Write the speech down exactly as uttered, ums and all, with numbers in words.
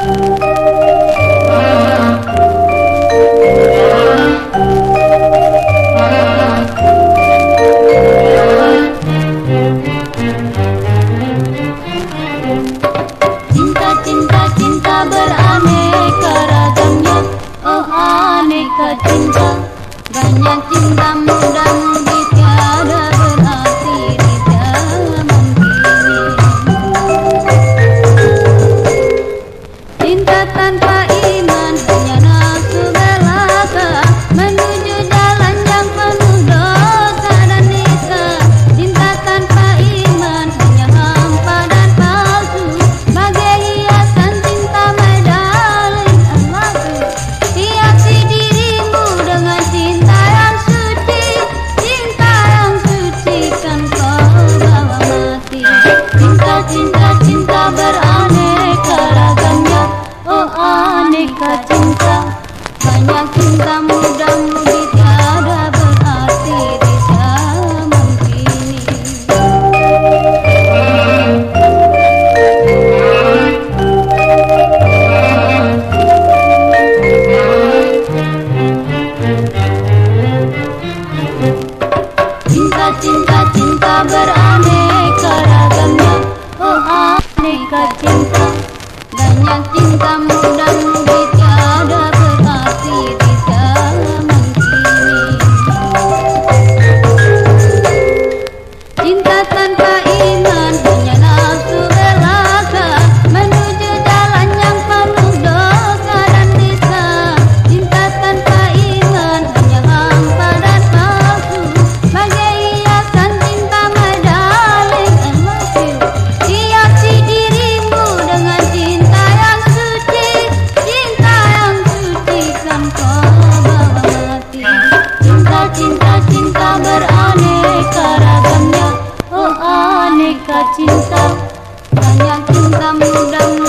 Cinta, cinta beraneka ragamnya, oh aneka cinta. Banyak cinta muda-mudi tiada berarti di zaman kini. Cinta tanpa iman hanya nafsu belaka, menuju jalan yang penuh dosa dan nisa. Cinta tanpa iman hanya hampa dan palsu, bagai hiasan cinta medali emasku. Hiasi dirimu dengan cinta yang suci, cinta yang suci kan kau bawa mati. Cinta, cinta, cinta beraneka ragamnya, oh aneka cinta. Banyak cinta muda-mudi tiada berarti di zaman kini. Cinta, cinta, cinta beraneka ragamnya, oh aneka cinta. Banyak cinta muda-mudi tiada berarti di zaman kini. Cinta tanpa iman hanya nafsu belaka, menuju jalan yang penuh dosa dan nisa. Cinta tanpa iman hanya hampa dan palsu, bagai hiasan cinta medali emasku. Hiasi dirimu dengan cinta yang suci, cinta yang suci kan kau bawa mati. Cinta, cinta, cinta beraneka ragamnya, oh aneka cinta. Banyak cinta muda